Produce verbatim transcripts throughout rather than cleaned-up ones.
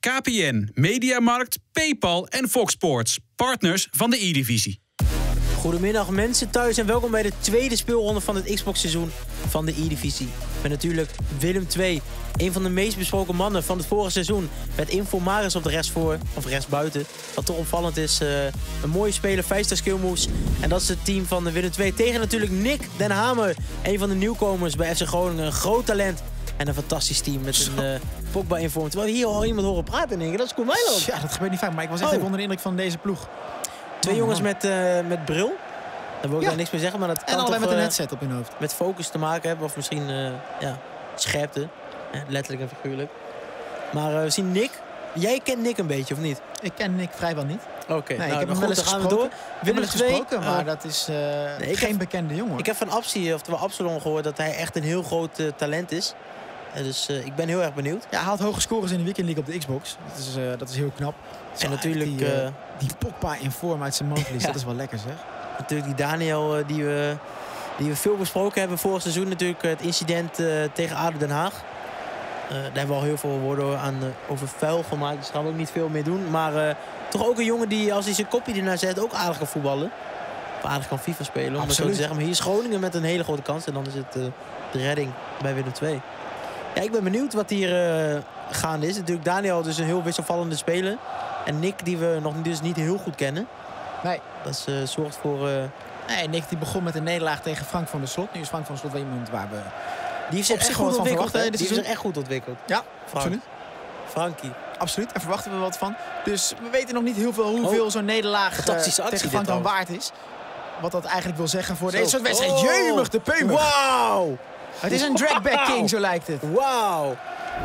K P N, Mediamarkt, PayPal en Fox Sports. Partners van de E-divisie. Goedemiddag mensen thuis en welkom bij de tweede speelronde van het Xbox seizoen van de E-divisie. Met natuurlijk Willem twee, een van de meest besproken mannen van het vorige seizoen. Met Info Maris op de rest voor, of rest buiten. Wat toch opvallend is, uh, een mooie speler, vijftig skill moves. En dat is het team van de Willem twee. Tegen natuurlijk Nick Den Hamer, een van de nieuwkomers bij F C Groningen. Een groot talent en een fantastisch team met een uh, Pogba in vorm. Terwijl we hier al iemand horen praten in één keer, dat is Koen Meiland. Ja, dat gebeurt niet vaak, maar ik was echt Oh. even onder de indruk van deze ploeg. Twee Oh, jongens man. met, uh, met bril. Daar wil ik Ja. daar niks meer zeggen, maar dat En kan allebei toch, met een uh, headset op hun hoofd. met focus te maken hebben. Of misschien uh, ja, scherpte. Eh, letterlijk en figuurlijk. Maar uh, we zien Nick. Jij kent Nick een beetje, of niet? Ik ken Nick vrijwel niet. Oké, okay, Nee, nou, ik heb dan hem goed, wel dan eens gaan we door. gesproken. Ik heb hem Willem wel eens twee, gesproken, uh, maar dat is uh, nee, ik geen heb- bekende jongen. Ik heb van Absi, oftewel Absalon, gehoord dat hij echt een heel groot uh, talent is. Uh, dus uh, ik ben heel erg benieuwd. Ja, hij haalt hoge scores in de Weekend League op de Xbox. Dat is, uh, dat is heel knap. Zo, En natuurlijk, Die, uh, uh, die Pogba in vorm uit zijn mondverlies, Ja. dat is wel lekker zeg. natuurlijk die Daniel uh, die, we, die we veel besproken hebben vorig seizoen. Natuurlijk uh, het incident uh, tegen A D O Den Haag. Uh, daar hebben we al heel veel woorden aan, uh, over vuil gemaakt. Dus daar gaan we ook niet veel mee doen. Maar uh, toch ook een jongen die, als hij zijn kopje ernaar zet, ook aardig kan voetballen. Of aardig kan FIFA spelen, om het zo te Absoluut. zeggen. Maar hier is Groningen met een hele grote kans. En dan is het uh, de redding bij Willem twee. Ja, ik ben benieuwd wat hier uh, gaande is. Natuurlijk Daniel, dus een heel wisselvallende speler. En Nick, die we nog dus niet heel goed kennen. Nee. Dat is, uh, zorgt voor... Uh, Nee, Nick die begon met een nederlaag tegen Frank van der Slot. Nu is Frank van der Slot wel iemand waar we... die heeft Op zich zich echt wel goed wat van ontwikkeld. verwachten, hè? hè, dit Die heeft zich seizoen. echt goed ontwikkeld. Ja, Frank. absoluut. Frankie. Absoluut. Daar verwachten we wat van. Dus we weten nog niet heel veel hoeveel Oh. zo'n nederlaag uh, Fantastische actie tegen Frank dit dan trouwens. waard is. Wat dat eigenlijk wil zeggen voor Zo. deze soort wedstrijd. Oh. Jeumig de peumer. Wauw! Het is een dragback king, zo lijkt het. Wauw!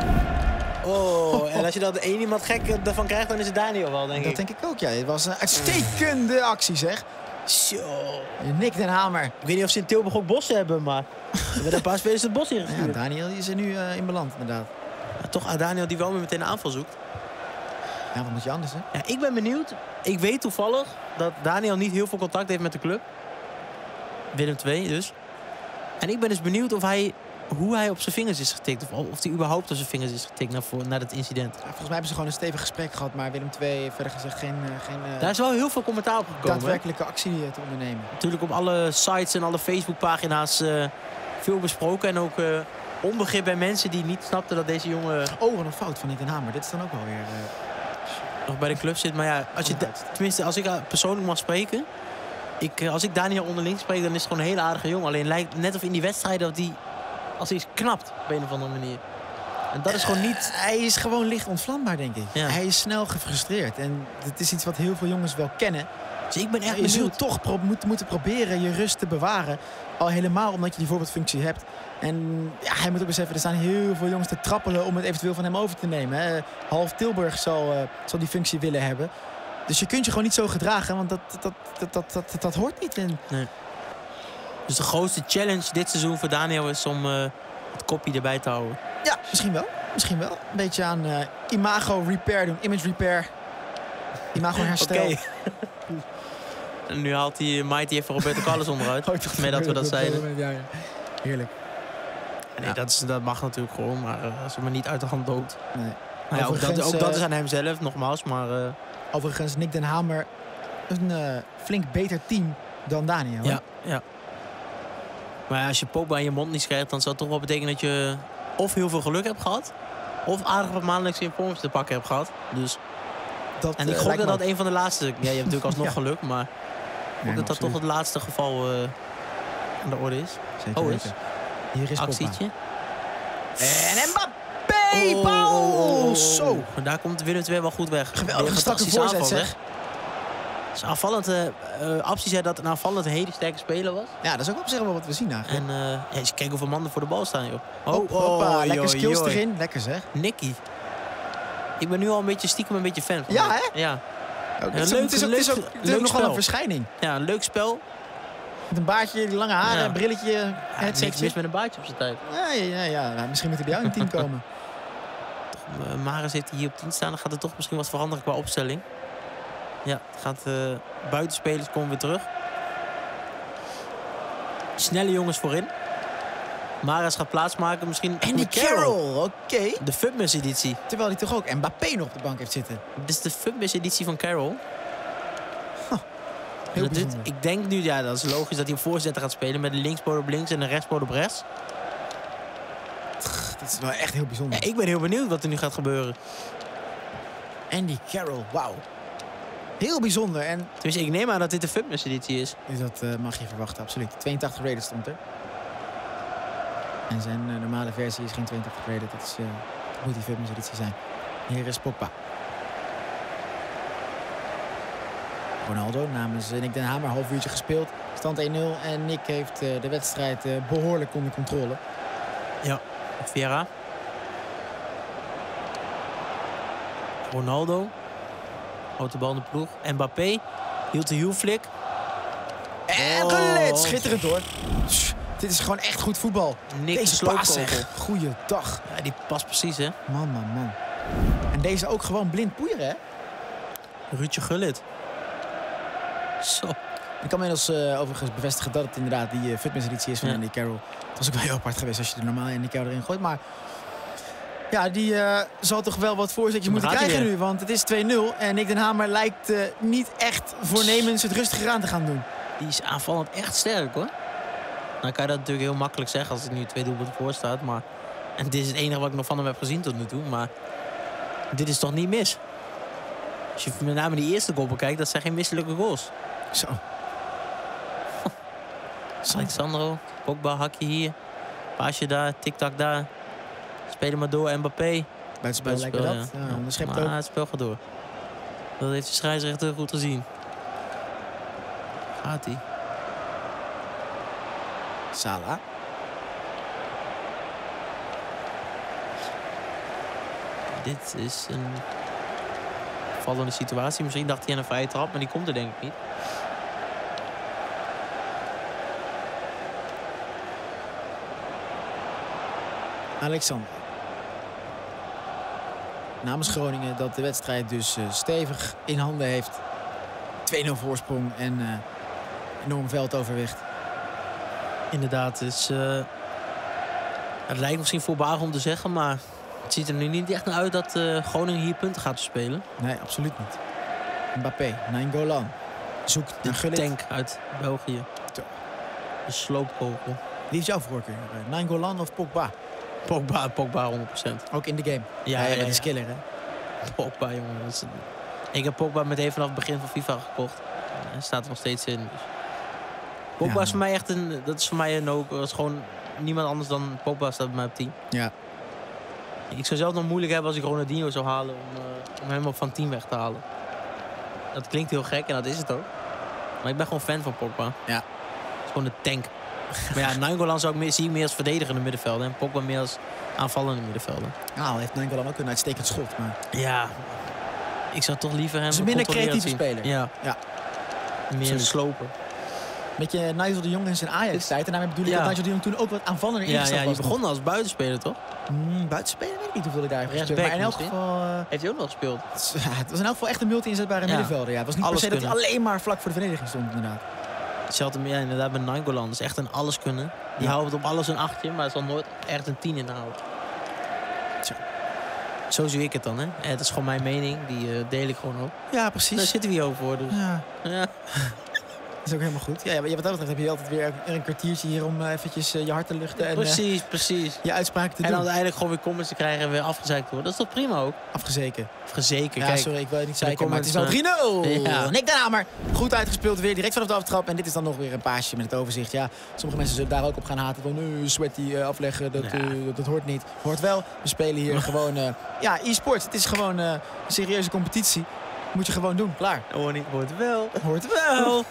Oh, en als je dan één iemand gek ervan krijgt, dan is het Daniel wel, denk Dat ik. denk ik ook, ja. Het was een uitstekende actie, zeg. Zo. Nick Den Hamer. Ik weet niet of ze in Tilburg ook bossen hebben, maar... er werden een paar spelers het bos Ja, ingestuurd. Daniel die is er nu uh, in beland, inderdaad. Maar toch, ah, Daniel die wel weer meteen een aanval zoekt. Ja, wat moet je anders, hè? Ja, ik ben benieuwd. Ik weet toevallig dat Daniel niet heel veel contact heeft met de club. Willem twee dus. En ik ben dus benieuwd of hij, hoe hij op zijn vingers is getikt. Of, of hij überhaupt op zijn vingers is getikt na, voor, na dat incident. Ja, volgens mij hebben ze gewoon een stevig gesprek gehad. Maar Willem twee heeft verder gezegd geen, uh, geen uh, Daar is wel heel veel commentaar op gekomen. hè? daadwerkelijke actie uh, te ondernemen. Natuurlijk op alle sites en alle Facebookpagina's uh, veel besproken. En ook uh, onbegrip bij mensen die niet snapten dat deze jongen Oh, wat een fout van Nick Den Hamer. Dit is dan ook wel weer... Uh, nog bij de club zit. Maar ja, als je, da- tenminste, als ik uh, persoonlijk mag spreken. Ik, uh, als ik Daniel onderling spreek, dan is het gewoon een hele aardige jongen. Alleen lijkt net of in die wedstrijden dat hij als hij is knapt op een of andere manier. En dat is gewoon niet... Hij is gewoon licht ontvlambaar, denk ik. Ja. Hij is snel gefrustreerd. En het is iets wat heel veel jongens wel kennen. Dus ik ben echt Je benieuwd. zult toch pro moet, moeten proberen je rust te bewaren. Al helemaal omdat je die voorbeeldfunctie hebt. En ja, hij moet ook beseffen, er staan heel veel jongens te trappelen om het eventueel van hem over te nemen. Hè. Half Tilburg zal, uh, zal die functie willen hebben. Dus je kunt je gewoon niet zo gedragen, want dat, dat, dat, dat, dat, dat, dat hoort niet. En Nee. Dus de grootste challenge dit seizoen voor Daniel is om uh, het kopje erbij te houden. ja, misschien wel. Misschien wel. Een beetje aan uh, imago repair doen. Image repair. Imago herstel. Oké. En nu haalt hij Mighty even Roberto Carlos onderuit. Oh, ik dacht Met dat we dat zeiden. Ja, ja. Heerlijk. Nee, Ja. dat, is, dat mag natuurlijk gewoon, maar uh, als het maar niet uit de hand loopt. Nee. Nou ja, ook, dat, Overigens, ook dat uh, is aan hemzelf, nogmaals. Maar uh, Overigens, Nick Den Hamer een uh, flink beter team dan Daniel. hè? ja, ja. Maar ja, als je Pogba in je mond niet krijgt, dan zou het toch wel betekenen dat je of heel veel geluk hebt gehad, of aardig wat maandelijks in vorm te pakken hebt gehad. Dus, Dat, en ik uh, gok lijkt dat me dat een van de laatste... Ja, je hebt natuurlijk alsnog Ja. geluk, maar ik ook. gok Nee, dat dat toch absoluut. het laatste geval uh, aan de orde is. Zeker Oh, weten. Hier is Pogba. Actietje. En Mbappé! Oh, Paul! oh, oh, oh, oh. Zo! Maar daar komt Willem twee wel goed weg. Geweldige Weer een strakke fantastische voorzet, aanval, zeg. hè? Dus aanvallend, uh, uh, Absi zei dat het een aanvallend een hele sterke speler was. Ja, dat is ook op zich wel wat we zien eigenlijk. En uh, ja, je kijkt hoeveel mannen voor de bal staan, joh. Oh, hoppa, lekker joh, skills joh. erin. Lekker zeg. Nicky. Ik ben nu al een beetje stiekem een beetje fan van Ja, hem. hè? Ja. Ook, Ja, het, is, leuk- het is ook, het is ook, leuk- het is ook leuk nogal spel. een verschijning. Ja, een leuk spel. Met een baardje, die lange haren, Ja. een brilletje, Ja, niks headsetje. mis met een baardje op zijn tijd. Ja, ja, ja, ja. Misschien moet hij bij jou in het team komen. Uh, Maris heeft hier op tien staan. Dan gaat er toch misschien wat veranderen qua opstelling. Ja, het gaat uh, buitenspelers komen weer terug. Snelle jongens voorin. Mahrez gaat plaatsmaken. Misschien Andy Carroll, oké. Okay. De Futmas-editie. Terwijl hij toch ook Mbappé nog op de bank heeft zitten. Dit is de Futmas-editie van Carroll. Heel dat dit, bijzonder. ik denk nu, ja, dat is logisch dat hij een voorzetter gaat spelen met de linkspoot op links en de rechtspoot op rechts. Dat is wel echt heel bijzonder. Ja, ik ben heel benieuwd wat er nu gaat gebeuren. Andy Carroll, wauw. Heel bijzonder. En Tenminste, ik neem aan dat dit de Futmas-editie is. dus dat uh, mag je verwachten, absoluut. tweeëntachtig rated stond er. En zijn uh, normale versie is geen tweeëntachtig rated. Dat is, uh, moet die Futmas editie zijn. Hier is Pogba. Ronaldo namens Nick Den Hamer, half uurtje gespeeld. Stand één nul en Nick heeft uh, de wedstrijd uh, behoorlijk onder controle. Ja, Vieira. Ronaldo. Houdt de bal in de ploeg. Mbappé hield de hielflik. En Oh. gelet, schitterend hoor. Pff, dit is gewoon echt goed voetbal. Nick de Deze paas sloopkogel. zeg. Goeiedag. Ja, die past precies, hè. Man, man, man. En deze ook gewoon blind poeieren, hè? Ruudje Gullit. Zo. Ik kan me inmiddels uh, overigens bevestigen dat het inderdaad die uh, Futmas editie is van Ja. Andy Carroll. Het was ook wel heel apart geweest als je er normaal Andy Carroll erin gooit. Maar ja, die uh, zal toch wel wat voorzetjes Daar moeten gaat hij krijgen weer. nu. Want het is twee nul. En Nick Den Hamer lijkt uh, niet echt voornemens het rustiger aan te gaan doen. Die is aanvallend echt sterk, hoor. Nou kan je dat natuurlijk heel makkelijk zeggen als er nu twee doelpunten voor staat. Maar... En dit is het enige wat ik nog van hem heb gezien tot nu toe. Maar dit is toch niet mis? Als je met name die eerste goal bekijkt, dat zijn geen misselijke goals. Zo. Alexandro, Pogba, hakje hier. Paasje daar, tik-tak daar. Spelen maar door, Mbappé. Buitenspel lijkt me dat. Ja, onderschept maar ook. het spel gaat door. Dat heeft de scheidsrechter goed gezien. Gaat hij? Salah. Dit is een vallende situatie. Misschien dacht hij aan een vrije trap, maar die komt er denk ik niet. Alexander. Namens Groningen dat de wedstrijd dus uh, stevig in handen heeft. twee nul voorsprong en uh, enorm veldoverwicht. Inderdaad, dus, uh, het lijkt misschien voorbarig om te zeggen, maar het ziet er nu niet echt naar uit dat uh, Groningen hier punten gaat spelen. Nee, absoluut niet. Mbappé, Nainggolan. Zoekt naar De Gullit. tank uit België. Zo. De sloopkogel. Wie is jouw voorkeur? Uh, Nainggolan of Pogba? Pogba, Pogba honderd procent. Ook in de game. Ja, Ja, ja, ja, ja. die skiller, hè? Pogba, jongen. Dat is een... Ik heb Pogba meteen vanaf het begin van FIFA gekocht. Hij staat er nog steeds in. Dus. Pogba Ja, is voor mij echt een... Dat is voor mij een ook... Dat is gewoon niemand anders dan Pogba staat bij mij op team. Ja. Ik zou zelf nog moeilijk hebben als ik Ronaldinho zou halen om, uh, om hem ook van team weg te halen. Dat klinkt heel gek en dat is het ook. Maar ik ben gewoon fan van Pogba. Ja. Het is gewoon een tank. Maar ja, Nainggolan zou ik meer, zie ik meer als verdedigende middenvelder. En Pogba meer als aanvallende middenvelder. Nou, heeft Nainggolan ook een uitstekend schot. Maar Ja, ik zou toch liever hem... Het is een minder controlerend creatieve zien. speler. Ja. Ja. Meer Absoluut. slopen. een beetje Nigel de Jong in zijn Ajax-tijd. En daarmee bedoel ik Ja. dat Nigel de Jong toen ook wat aanvallender Ja, ingestapt ja, die was. begon als buitenspeler, toch? Mm, buitenspeler weet ik niet hoeveel hij daar heeft gespeeld. Maar in elk Rechtsback geval... uh, Heeft hij ook nog gespeeld? het, is- ja, het was in elk geval echt een multi-inzetbare Ja. middenvelder. Ja. Het was niet Alles per se dat hij kunnen. alleen maar vlak voor de verdediging stond, inderdaad. Hetzelfde ja, inderdaad met Nainggolan. Dat is echt een alles kunnen. Die Ja. houdt op alles een achtje, maar er zal nooit echt een tien in houden. Zo. Zo zie ik het dan, hè. Eh, Het is gewoon mijn mening. Die eh, deel ik gewoon ook. Ja, Daar precies. zitten we hier over voor. Dus. Ja, Ja. dat is ook helemaal goed. Ja, ja, wat dat betreft heb je altijd weer een kwartiertje hier om uh, eventjes uh, je hart te luchten en uh, Precies, precies. je uitspraak te En doen. dan uiteindelijk gewoon weer comments te krijgen en weer afgezeikt te worden. Dat is toch prima ook? Afgezeken. Gezeken, Ja, kijk. sorry, ik wil het niet de zeggen, maar het is wel comments, drie nul. Ja. Nick Den Hamer. Goed uitgespeeld weer, direct vanaf de aftrap. En dit is dan nog weer een paasje met het overzicht. Ja, sommige mensen zullen daar ook op gaan haten. Van, uh, sweaty uh, afleggen, dat, Ja. uh, dat, dat hoort niet. Hoort wel. We spelen hier gewoon... Uh, ja, e-sport. Het is gewoon uh, een serieuze competitie. Moet je gewoon doen. Klaar. Hoor niet, hoort wel. Hoort wel.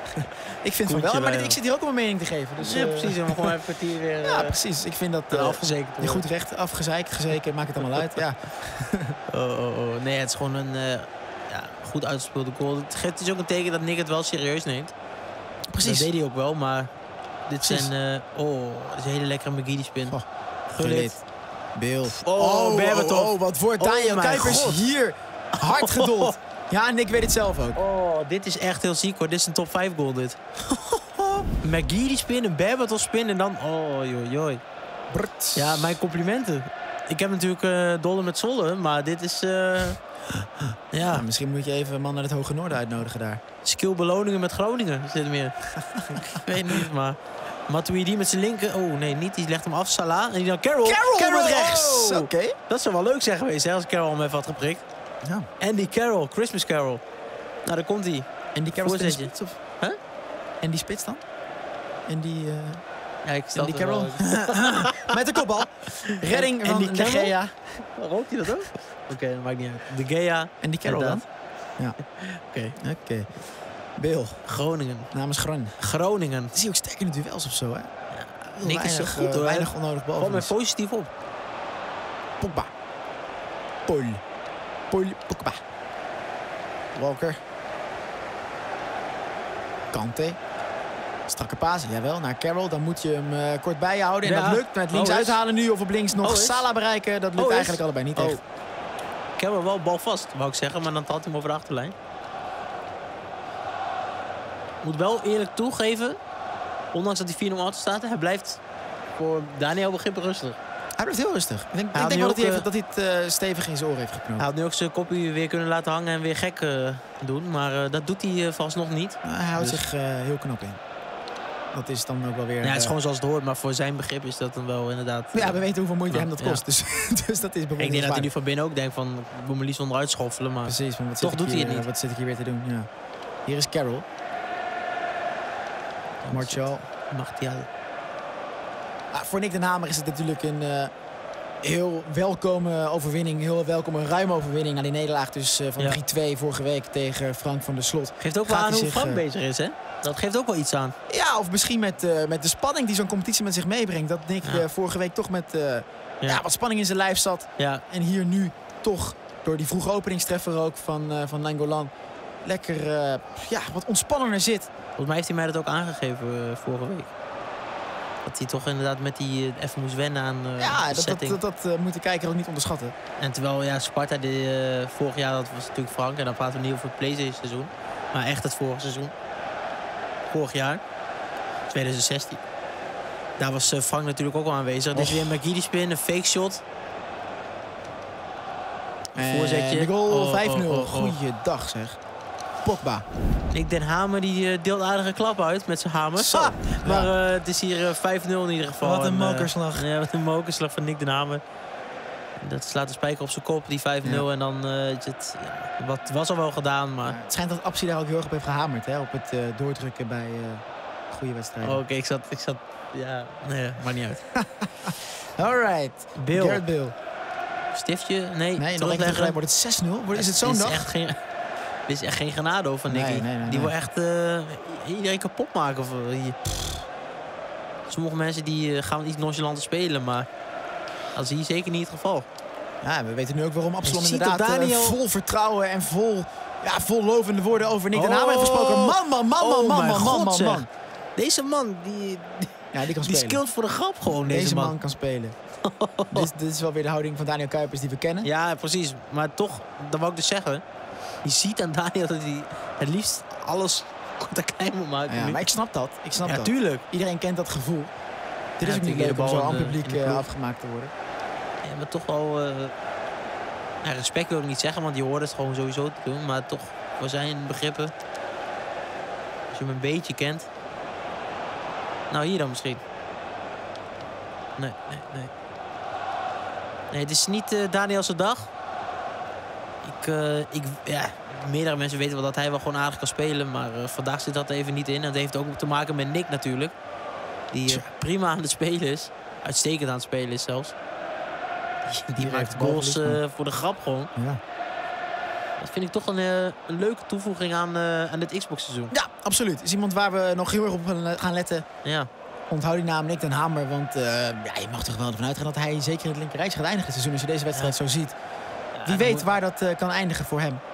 Ik vind van Koentje wel, maar dit, bij ik zit hier ook om mijn mening te geven. Dus, Ja, uh, precies. En we gewoon even een kwartier weer Ja, uh, precies. Ik vind dat uh, uh, afgezekerd je worden. goed recht. Afgezeikt, gezeken, maakt het allemaal uit. Ja. Oh, oh, oh. Nee, het is gewoon een uh, ja, goed uitgespeelde goal. Het geeft dus ook een teken dat Nick het wel serieus neemt. Precies. Dat deed hij ook wel, maar dit Precies. zijn... Uh, oh, dat is een hele lekkere McGeady spin. Oh, Gullit. Beeld. Oh, Berbatov. oh, oh, wat wordt Oh, Daniel mijn Kuipers God. hier hard gedold. Ja, en ik weet het zelf ook. Oh, dit is echt heel ziek hoor. Dit is een top vijf goal dit. McGeady spin, een Berbatov spin en dan... Oh, joh, joh. Brrt. Ja, mijn complimenten. Ik heb natuurlijk uh, Dolle met Zwolle, maar dit is... Uh, ja. Nou, misschien moet je even een man naar het Hoge Noorden uitnodigen daar. Skillbeloningen met Groningen zit er meer. Ik weet niet, maar... Matuidi met zijn linker... Oh, nee, niet. Die legt hem af. Salah. En die dan Carroll. Carroll, Carroll met rechts. Oh. Oké. Okay. Dat zou wel leuk zijn geweest, hè, als Carroll hem even had geprikt. Ja. Andy Carroll. Christmas Carroll. Nou, daar komt hij. En die Carroll Voorzetje. spits? Of? Huh? En die spits dan? En die... Uh... Ja, ik stel die Carroll. Met de kopbal. Redding en, van en De Gea. Rookt hij dat ook? Oké, okay, dat maakt niet uit. De Gea. En die Carroll dan? Ja. Oké. Okay. Oké. Okay. Bill. Groningen. Namens Groningen. Groningen. Dat zie je ook sterk in de duels of zo, hè? Ja, Nick is zo goed, uh, hoor. Weinig onnodig boven. Gewoon maar positief op. Pogba. Paul. Paul Pogba. Walker. Kante. Strakke paas, jawel, naar Carroll. Dan moet je hem uh, kort bij je houden. En ja. dat lukt. Met links oh, uithalen nu of op links nog oh, Salah bereiken. Dat lukt oh, eigenlijk allebei niet oh. echt. Carroll wel bal vast, wou ik zeggen. Maar dan had hij hem over de achterlijn. Moet wel eerlijk toegeven. Ondanks dat hij vier nul achter staat. Hij blijft voor Daniel begrippen rustig. Hij blijft heel rustig. Ik denk, ik denk wel dat hij, even, dat hij het uh, stevig in zijn oor heeft geknoopt. Hij had nu ook zijn kopje weer kunnen laten hangen en weer gek uh, doen. Maar uh, dat doet hij uh, vast nog niet. Uh, hij houdt dus. zich uh, heel knap in. Dat is dan ook wel weer... Ja, het is uh, gewoon zoals het hoort, maar voor zijn begrip is dat dan wel inderdaad... Ja, we weten hoeveel moeite ja, hem dat kost. Ja. Dus, dus dat is Ik denk dat hij nu van binnen ook denkt van... Ik moet me liefst onderuit schoffelen, maar... Precies, maar wat toch doet hier, hij het niet. Wat zit ik hier weer te doen? Ja. Hier is Carroll. Martial. Martial. Ah, voor Nick den Hamer is het natuurlijk een... Uh, heel welkome overwinning, heel welkome ruime overwinning aan die nederlaag dus uh, van ja. drie twee vorige week tegen Frank van der Slot. Geeft ook wel aan hoe Frank uh, bezig is, hè? Dat geeft ook wel iets aan. Ja, of misschien met, uh, met de spanning die zo'n competitie met zich meebrengt. Dat Nick ja. uh, vorige week toch met uh, ja. Ja, wat spanning in zijn lijf zat. Ja. En hier nu toch door die vroege openingstreffer ook van, uh, van Nainggolan lekker uh, ja, wat ontspannender zit. Volgens mij heeft hij mij dat ook aangegeven uh, vorige week. Dat hij toch inderdaad met die uh, even moest wennen aan uh, ja, de dat, setting. dat, dat, dat uh, moet de kijker ook niet onderschatten. En terwijl ja, Sparta de, uh, vorig jaar, dat was natuurlijk Frank. En dan praten we niet over het PlayStation seizoen. Maar echt het vorige seizoen. Vorig jaar. twintig zestien. Daar was uh, Frank natuurlijk ook al aanwezig. Dus weer McGeady spin, een fake shot. Een voorzetje. De goal oh, vijf nul. Oh, oh, oh. Goeiedag zeg. Pogba. Nick den Hamer die uh, deelt aardige klap uit met zijn hamer. Zo. Maar ja. uh, het is hier uh, vijf nul in ieder geval. Wat een mokerslag. Uh, ja, wat een mokerslag van Nick den Hamer. Dat slaat de spijker op zijn kop, die vijf nul. Ja. En dan uh, het, ja, wat was al wel gedaan. Maar... Ja, het schijnt dat Absi daar ook heel erg op heeft gehamerd. Hè? Op het uh, doordrukken bij uh, goede wedstrijden. Oh, oké, okay. ik, zat, ik zat... Ja, nee, maakt niet uit. Alright. Bill. Gareth Bill. Stiftje? Nee, nee nog even wordt het zes nul. Is het zo'n dag? Echt geen... Dit is echt geen genade van Nicky. Nee, nee, nee, die nee. wil echt uh, iedereen kapot maken. Voor hier. Sommige mensen die uh, gaan iets nonchalanter spelen, maar dat is hier zeker niet het geval. Ja, we weten nu ook waarom Absalom inderdaad Daniel... uh, vol vertrouwen en vol, ja, vol lovende woorden over Nick den Hamer heeft gesproken. Man, man, man, man, oh man, man, God, man, man. Deze man, die, ja, die kan die skillt voor de grap gewoon, deze, deze man. man kan spelen. dit, dit is wel weer de houding van Daniel Kuipers die we kennen. Ja, precies. Maar toch, dat wou ik dus zeggen. Je ziet aan Daniel dat hij het liefst alles kort en klein moet maken. Ja, maar ik snap dat. Ik snap ja, dat. Tuurlijk. Iedereen kent dat gevoel. Dit ja, is ook niet leuk om zo aan het publiek uh, afgemaakt te worden. Ja, maar toch wel... Uh, ja, respect wil ik niet zeggen, want je hoort het gewoon sowieso te doen. Maar toch, voor zijn begrippen... Als je hem een beetje kent... Nou, hier dan misschien. Nee, nee, nee. Nee, het is niet uh, Daniel's dag. Ik, uh, ik, ja, meerdere mensen weten wel dat hij wel gewoon aardig kan spelen. Maar uh, vandaag zit dat even niet in. En dat heeft ook te maken met Nick natuurlijk. Die uh, prima aan het spelen is. Uitstekend aan het spelen is zelfs. Die, die maakt goals uh, voor de grap gewoon. Ja. Dat vind ik toch een, uh, een leuke toevoeging aan, uh, aan dit Xbox seizoen. Ja, absoluut. Is iemand waar we nog heel erg op gaan letten. Ja. Onthoud die naam Nick den Hamer. Want uh, ja, je mag toch wel ervan uitgaan dat hij zeker in het linkerrijtje gaat eindigen het seizoen. Als je deze wedstrijd ja. zo ziet. Wie weet moet... waar dat uh, kan eindigen voor hem.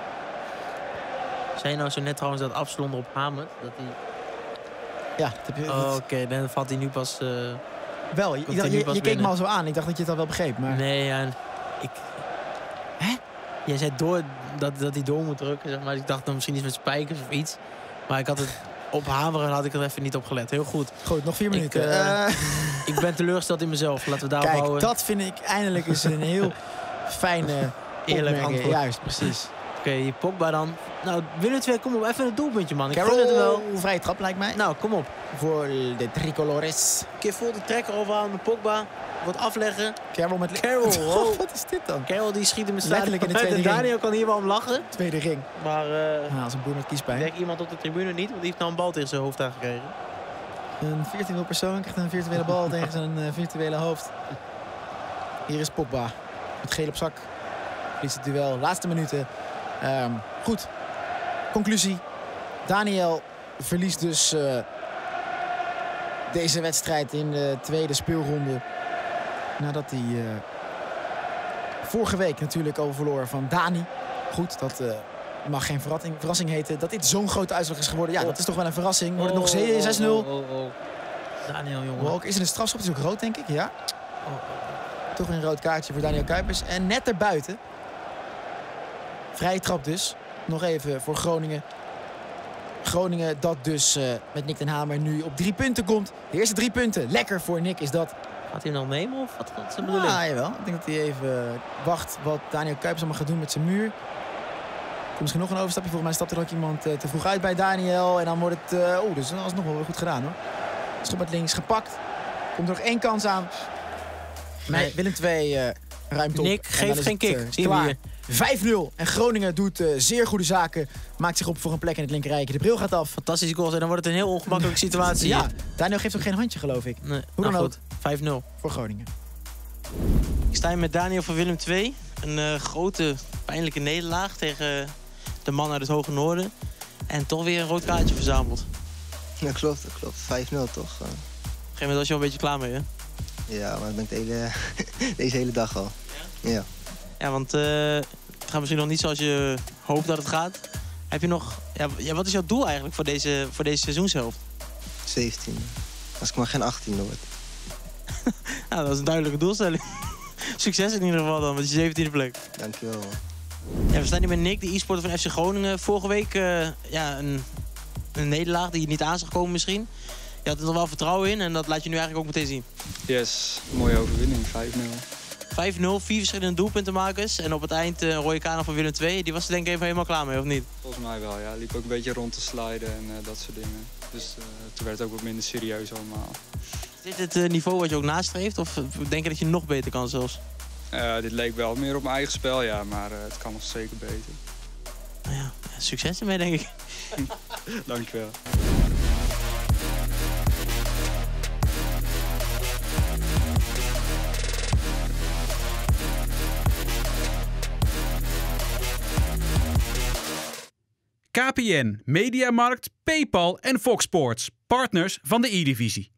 Zei je nou zo net trouwens dat Absalom erop hamert? Dat hij... Ja, dat heb je... Oh, oké, okay. Dan valt hij nu pas... Uh... Wel, je, je, je, je keek me al zo aan. Ik dacht dat je het al wel begreep. Maar... Nee, ja, ik... Hè? Jij zei door, dat, dat hij door moet drukken, zeg maar. Ik dacht dan misschien iets met spijkers of iets. Maar ik had het... op Haveren had ik er even niet op gelet. Heel goed. Goed, nog vier minuten. Ik, uh, Uh, ik ben teleurgesteld in mezelf. Laten we daarop Kijk, houden. dat vind ik eindelijk eens een heel fijne Eerlijk opmerking. antwoord. Juist, precies. Oké, okay, Pogba dan. Nou, Willem twee, kom op. Even een doelpuntje, man. Ik gun het er wel. Carroll, vrije trap lijkt mij. Nou, kom op. Voor de tricolores. Een keer vol de trekker overhalen met Pogba. Wat afleggen. Carroll met... Carroll, wow. Wat is dit dan? Carroll die schiet in mijn Letterlijk in de tweede en ring. Daniel kan hier wel om lachen. Tweede ring. Maar uh, Nou, als een boer met ik kiespijn. denk iemand op de tribune niet. Want die heeft nou een bal tegen zijn hoofd aangekregen. Een virtueel persoon krijgt een virtuele bal tegen zijn uh, virtuele hoofd. Hier is Pogba. Met geel op zak. Verliest het duel. Laatste minuten. Um, goed. Conclusie. Daniel verliest dus uh, deze wedstrijd in de tweede speelronde. Nadat hij uh, vorige week natuurlijk al verloor van Dani. Goed, dat uh, mag geen verrassing, verrassing heten. Dat dit zo'n grote uitslag is geworden. Ja, dat is toch wel een verrassing. Wordt het nog zes nul. Oh, oh, oh, oh. Daniel, jongen. Wow, is het een strafschop? Het is ook rood, denk ik. Ja. Oh, oh. Toch een rood kaartje voor Daniel Kuipers. En net erbuiten. Vrije trap dus. Nog even voor Groningen. Groningen dat dus uh, met Nick den Hamer nu op drie punten komt. De eerste drie punten. Lekker voor Nick is dat. Gaat hij nog nemen of wat is de bedoeling? Ja, jawel. Ik denk dat hij even wacht wat Daniel Kuipers allemaal gaat doen met zijn muur. Er komt misschien nog een overstapje. Volgens mij stapt er ook iemand uh, te vroeg uit bij Daniel. En dan wordt het... Uh, oh, dus dat is nog wel goed gedaan, hoor. Schop met links gepakt. Komt er nog één kans aan. Nee, nee. Willem twee uh, ruimte op. Nick geeft geen kick. Uh, Zien we hier. vijf nul. En Groningen doet uh, zeer goede zaken. Maakt zich op voor een plek in het linkerrijtje. De bril gaat af. Fantastische goals. En dan wordt het een heel ongemakkelijke situatie. Ja, Daniel geeft ook geen handje, geloof ik. Nee. Hoe dan nou, ook. vijf nul. Voor Groningen. Ik sta hier met Daniel van Willem twee. Een uh, grote, pijnlijke nederlaag tegen de man uit het Hoge Noorden. En toch weer een rood kaartje verzameld. Ja, klopt, dat klopt. vijf nul toch? Op een gegeven moment was je wel een beetje klaar mee, hè? Ja, maar dat ben ik de hele, deze hele dag al. Ja? Ja. Ja, want uh, het gaat misschien nog niet zoals je hoopt dat het gaat. Heb je nog... Ja, wat is jouw doel eigenlijk voor deze, voor deze seizoenshelft? zeventien. Als ik maar geen achttien word. Nou, dat is een duidelijke doelstelling. Succes in ieder geval dan, met je zeventiende plek. Dankjewel. Ja, we staan hier met Nick, de e-sporter van F C Groningen. Vorige week uh, ja, een, een nederlaag die je niet aan zag komen misschien. Je had er nog wel vertrouwen in en dat laat je nu eigenlijk ook meteen zien. Yes, mooie overwinning, vijf nul. vijf nul, vier verschillende doelpuntenmakers. En op het eind uh, een rode kaart van Willem twee. Die was er denk ik even helemaal klaar mee, of niet? Volgens mij wel, ja. Liep ook een beetje rond te sliden en uh, dat soort dingen. Dus uh, toen werd het ook wat minder serieus allemaal. Is dit het uh, niveau wat je ook nastreeft? Of denk je dat je nog beter kan zelfs? Uh, dit leek wel meer op mijn eigen spel, ja. Maar uh, het kan nog zeker beter. Nou ja, succes ermee, denk ik. Dankjewel. K P N, Mediamarkt, PayPal en Fox Sports. Partners van de E-divisie.